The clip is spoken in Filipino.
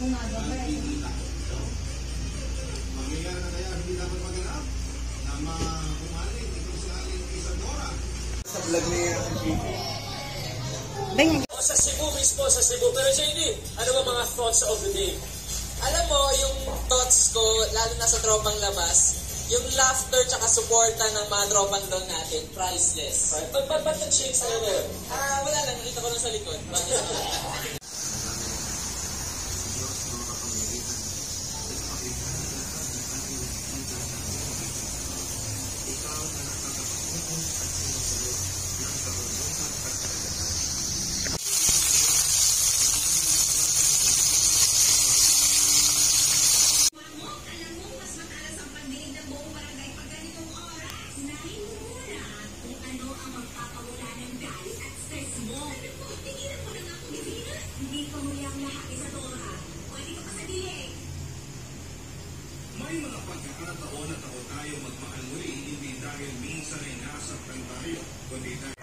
Magkikita. Mangyayari na kaya hindi dapat maganap na makumalit itong si Aling Isadora. Sa vlog niya ang TV. Sa Cebu mismo, sa Cebu. Pero JD, ano ba mga thoughts of the day? Alam mo, yung thoughts ko, lalo na sa tropang labas, yung laughter tsaka suporta ng mga tropang doon natin, priceless. Ba't nag-shake sa'yo na yun? Wala lang, nakita ko lang sa likod. May mga pagkakataon na tayo magmahal muli, hindi dahil minsan ay nasaktan tayo, kundi dahil